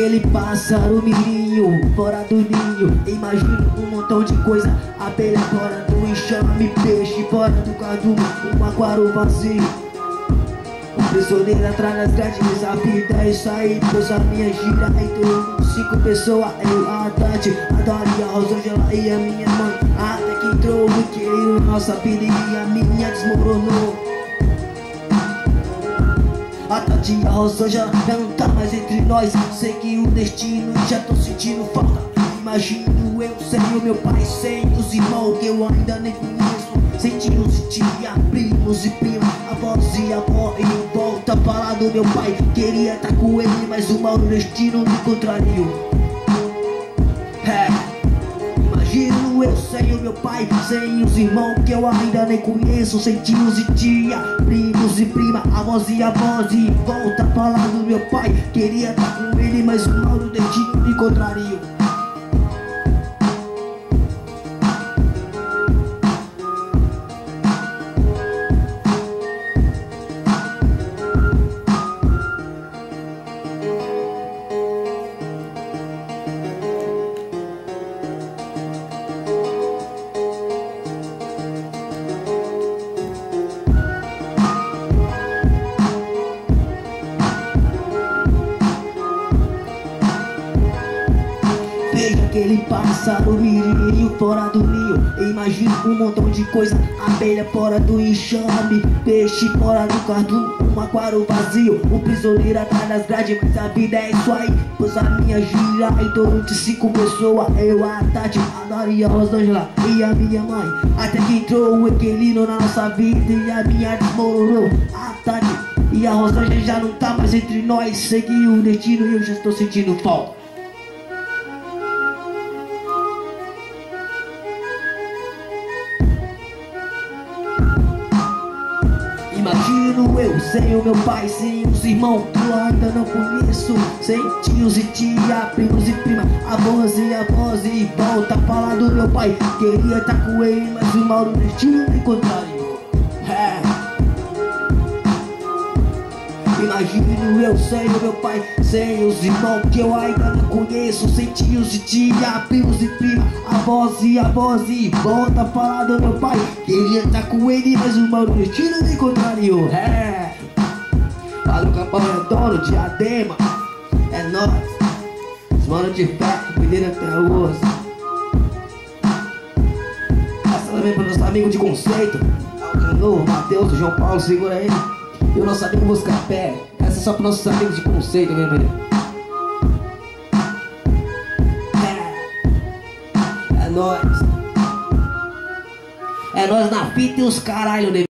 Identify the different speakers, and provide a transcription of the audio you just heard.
Speaker 1: aquele pássaro mirinho fora do ninho. Imagino um montão de coisa: abelha fora do enxame, peixe fora do cardume, um aquário vazio, um prisioneiro atrás das grades. A vida é isso aí, pois a minha gira entrou 5 pessoas: eu, a Tati, a Daria, a Rosângela e a minha mãe. Até que entrou o queiro, nossa vida e a minha desmoronou. A Tati e a Rosângela já não tá mais entre nós. Segui o destino e já tô sentindo falta. Imagino eu sem o meu pai, sem os irmãos que eu ainda nem conheço, sem tios e tia, primos e primas, avós e avó. E volta a falar do meu pai, queria estar com ele, mas o mau destino me contrariou. Imagino eu sem o meu pai, sem os irmãos que eu ainda nem conheço, sem tios e tia, primos e prima, avós e avós. E volta a falar do meu pai, queria estar com ele, mas o mau destino me contrariou. Vejo aquele pássaro mirinho fora do ninho. Imagino um montão de coisa: abelha fora do enxame, peixe fora do cardume, um aquário vazio, um prisioneiro atrás das grades. Mas a vida é isso aí, pois a minha gira em torno de 5 pessoas: eu, a Tati, a Daria, a Rosângela e a minha mãe. Até que entrou o equilíbrio na nossa vida e a minha desmoronou. A Tati e a Rosângela já não tá mais entre nós. Segui o destino e eu já estou sentindo falta. Imagino eu sem o meu pai, sem os irmãos que eu ainda não conheço, sem tios e tia, primos e prima, avós e avós. E volta a falar do meu pai, queria estar com ele, mas o mau destino me contrariou. Imagino eu sem o meu pai, sem os irmãos que eu ainda não conheço, sem tios e tia, primos e prima, avós e avós. E volta a falar do meu pai, queria estar com ele, mas o mau destino me contrariou. Fala o Capão Redondo, Diadema, é nóis, os manos de fé, cuideram até hoje. Essa também para nosso amigo de conceito, Alcanor, Matheus, João Paulo, segura aí. E o nosso amigo Buscapé, essa é só para nossos amigos de conceito, meu amigo. É nóis. É nóis na fita e os caralho,